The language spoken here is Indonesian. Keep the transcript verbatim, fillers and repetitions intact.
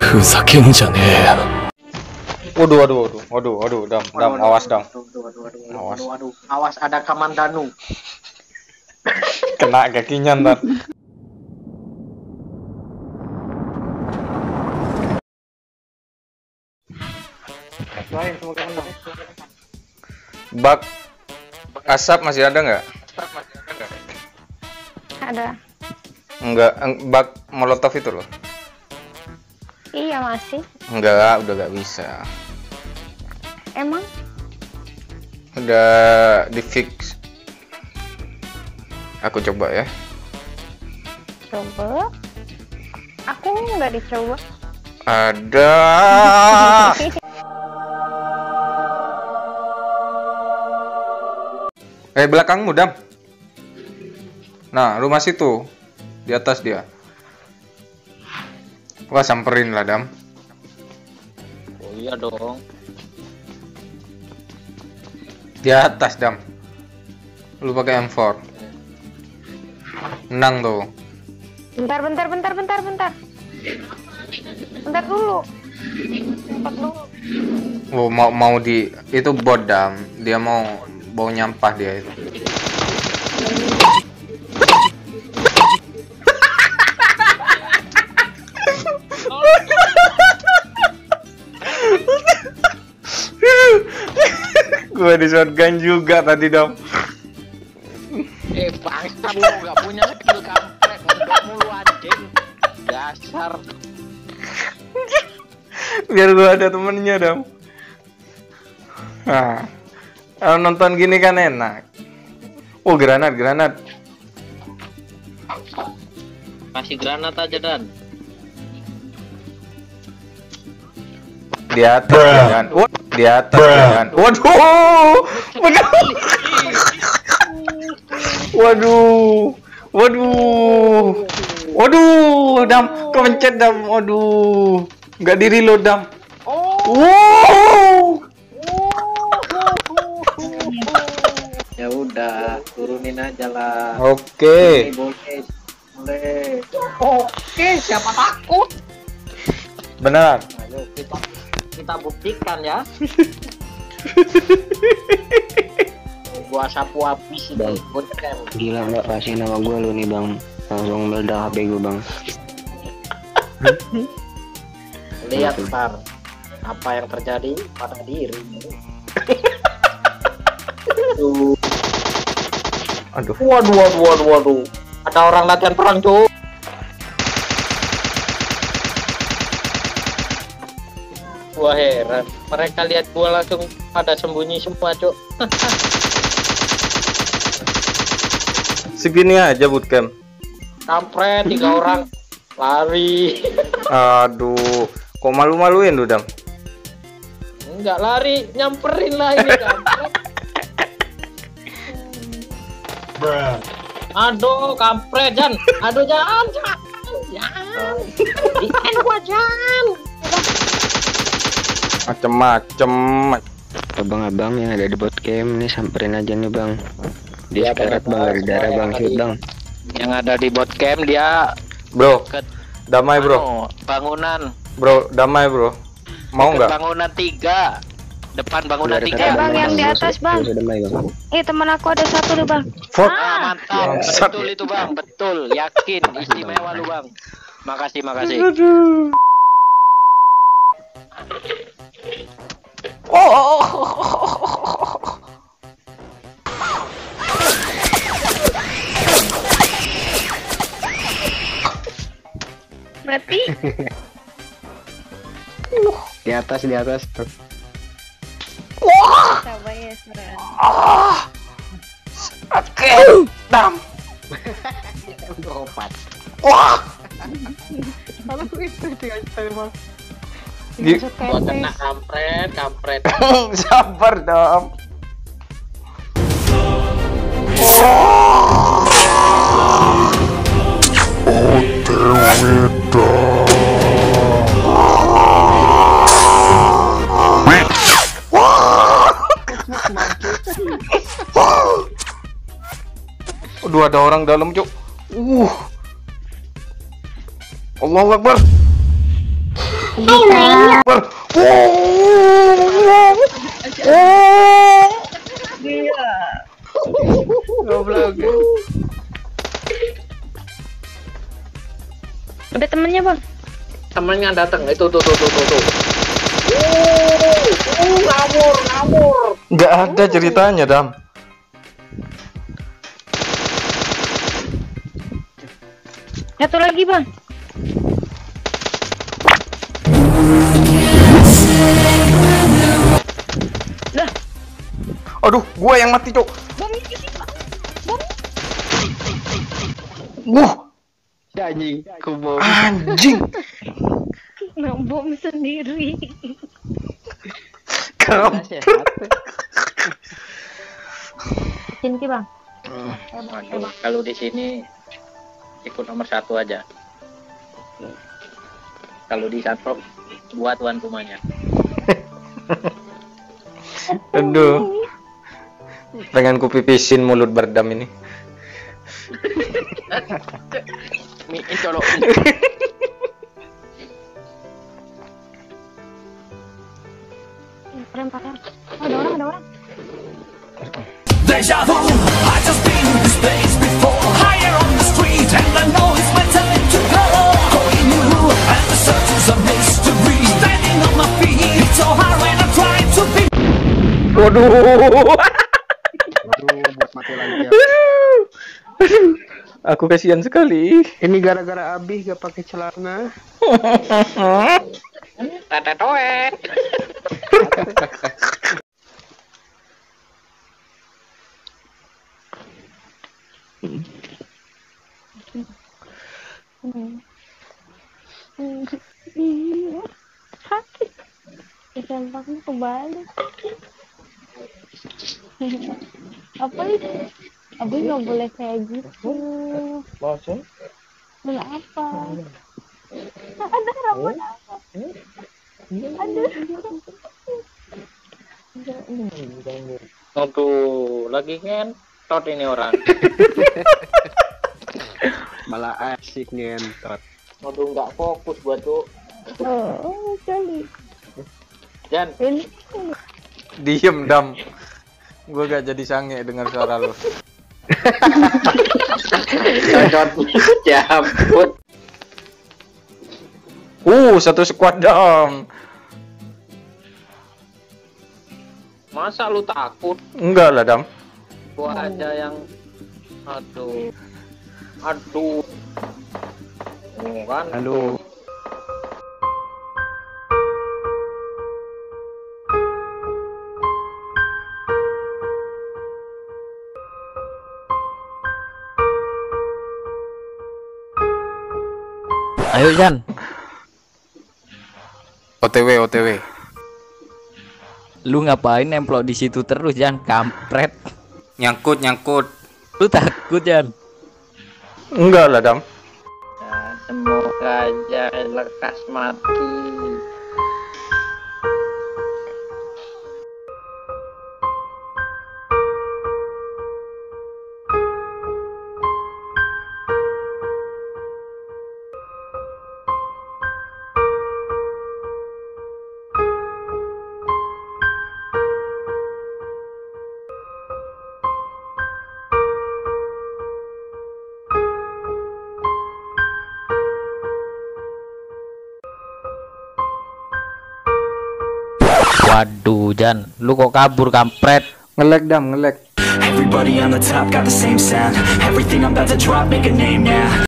ふざけんじゃねえ。 Waduh, waduh, waduh, waduh, waduh, dam, dam, awas dam. Awas. Awas ada Kamandanu. Kena kakinya ntar. Bak asap masih ada nggak? Ada. Enggak, bak molotov itu loh. Iya masih. Enggak, udah nggak bisa. Emang? Udah di fix. Aku coba ya. Coba. Aku nggak dicoba. Ada. Eh, belakangmu, Dam. Nah, rumah situ. Di atas dia. Wah, samperin lah, Dam. Oh iya dong. Di atas, Dam. Lu pakai M four. Menang tuh. Bentar, bentar, bentar, bentar, bentar. Bentar dulu. Bentar dulu. Oh, mau mau di itu bot, Dam. Dia mau bau nyampah dia itu. Gua di shotgun juga tadi, Dam. Eh bangsa lu nggak punya skill kampret, nggak mulu anjing. Dasar. Biar gua ada temennya, Dam. Nah, kalau nonton gini kan enak. Oh, granat, granat. Kasih granat aja Dan. Di atas kan. Oh, di atas kan. Waduh. Waduh. Waduh. Waduh. Waduh, Dam, kepencet, Dam. Waduh. Enggak di reload, Dam. Wow. Ya udah, turunin aja lah. Oke. Ini boleh, boleh. Oke, siapa takut? Benar. Ayo kita kita buktikan ya. Gua sapu habis Bang. ini bootcamp. Gila nggak kasih nama gue lu nih bang, langsung meledak H P gue bang. Lihat ntar apa yang terjadi pada dirimu. Tuh. Aduh. Waduh, waduh, waduh, waduh. Ada orang latihan perang, cuy. Gua heran, mereka lihat gua langsung pada sembunyi semua, cuk. Segini aja bootcamp. Kampret, tiga orang lari. Aduh, kok malu-maluin lu, Dam? Enggak lari, nyamperin lah ini kampret. Aduh, kampret, Jan. Aduh, Jan, Jan. Jan. Ikan gua, Jan. Macem-macem. Abang-abang yang ada di bootcamp nih samperin aja nih bang. Dia Ya, sekarat bang dari darah bang, shoot bang. Yang ada di bootcamp dia Bro, ke damai, Bro. anu, bangunan. Bro, damai, Bro. Mau Deket nggak? bangunan tiga. Depan bangunan Udah tiga. dekat Eh, Bang, yang di Bang. atas, Bang. Sudah damai, bang. Eh, teman aku ada satu tuh, Bang. Fuck. Ah, mantap. Bangsat. Betul itu, Bang. Betul. Yakin. Istimewa lu, Bang. Makasih, makasih. Aduh. Oh, oh, oh, oh. Berarti Di atas, di atas. coba ya, Seran. Oke, Dam. Opat. Wah. Gi- Gua kena kampret, kampret. Sabar, Dam. Aduh, ada orang dalam, Cuk. Uh. Allahu Akbar. Bisa. Gila. Goblok. Ada temennya bang. Temennya datang itu tuh tuh tuh tuh tuh. Uh, ngawur ngawur. Nggak ada ceritanya, Dam. Satu lagi bang. Dah. Aduh, gua yang mati, Cok. Bomnya di sini bang. Bom. Wuh, Anjing, kubo. anjing. Nah, bom sendiri. Kamu. Cinti bang. Waduh, kalau di sini ikut nomor satu aja. Kalau di Santrop buat tuan rumahnya. Aduh. Pengen ku pipisin mulut berdam ini. Mi colok. Perempatan. Oh, ada orang, ada orang. Deja vu, I just been in this place before. Higher on the street, and I know it's my time to go. Going new, and the search is a mystery. Standing on my feet, it's so hard when I try to be. Waduh. Aduh, buat mati lagi ya. Aku kasihan sekali. Ini gara-gara Abi gak pakai celana. Tata toet. Sakit. Ditembaknya kebalik. Apa itu? Abi nggak boleh kayak gitu. Bosan? Boleh apa? Ada rambut apa? Ada. Aduh, lagi ngentot ini orang. Malah asik ngentot. Aduh, nggak fokus buat tuh. Oh, kali. Jan, Ini. Diem, Dam. Gua gak jadi sange dengar suara lu. cocok jambut. Uh, satu squad, Dam. Masa lu takut? Enggak lah, Dam. Gua aja yang aduh. Aduh. Oh, kan? Aduh. Ayo Jan, O T W, O T W. lu ngapain nemplok di situ terus Jan, kampret. Nyangkut, nyangkut. Lu takut Jan? Enggak lah, Dam. Ya, semoga aja lekas mati. Waduh Jan, lu kok kabur kampret? Ngelek, Dam, ngelek. Everybody on the top got the same sound. Everything I'm about to drop, make a name now.